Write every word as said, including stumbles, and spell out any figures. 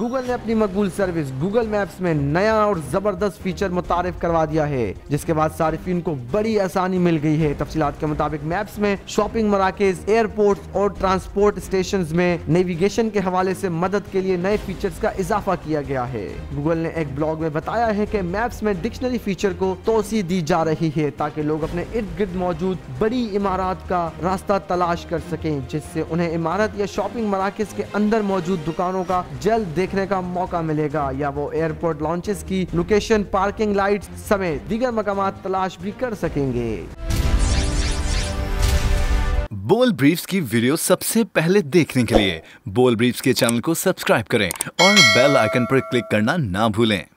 Google ने अपनी मकबूल service Google maps में नया और जबरदस्त फीचर मुतारिफ करवा दिया है, जिसके बाद सारिफिन को बड़ी आसानी मिल गई है। तफसीलात के मुताबिक मैप्स में शॉपिंग मराकज, एयरपोर्ट और ट्रांसपोर्ट स्टेशन में नेविगेशन के हवाले से मदद के लिए नए फीचर्स का इजाफा किया गया है। गूगल ने एक ब्लॉग में बताया है कि मैप्स में डिक्शनरी फीचर को तोसी दी जा रही है ताकि लोग अपने इर्द गिर्द मौजूद बड़ी इमारत का रास्ता तलाश कर सकें, जिससे उन्हें इमारत या शॉपिंग मराकज के अंदर मौजूद दुकानों का जल्द देखने का मौका मिलेगा, या वो एयरपोर्ट लॉन्चेस की लोकेशन, पार्किंग लाइट्स समेत दीगर मकामात तलाश भी कर सकेंगे। बोल ब्रीफ्स की वीडियो सबसे पहले देखने के लिए बोल ब्रीफ्स के चैनल को सब्सक्राइब करें और बेल आइकन पर क्लिक करना ना भूलें।